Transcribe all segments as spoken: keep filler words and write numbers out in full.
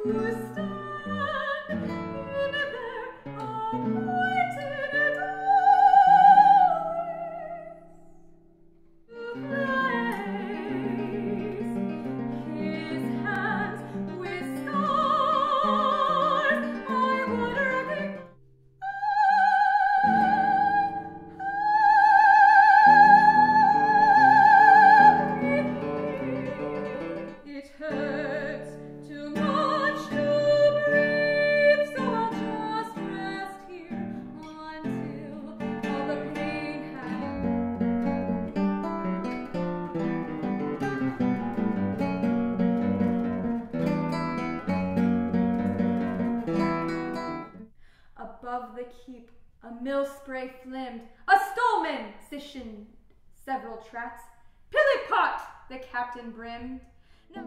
Above the keep, a mill spray flimmed, a stolman sitioned several trats. Pilly-pot, the captain brimmed. No.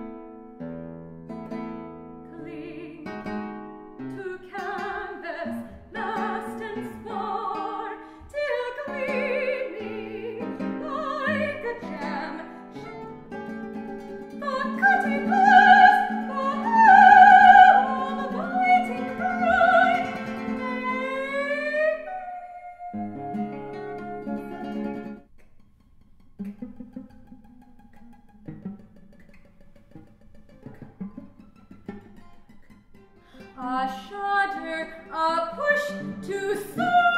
Cling to canvas, last and spar, till gleaming like a gem. The cutting glass, the hair, the lighting bright. A shudder, a push to soar.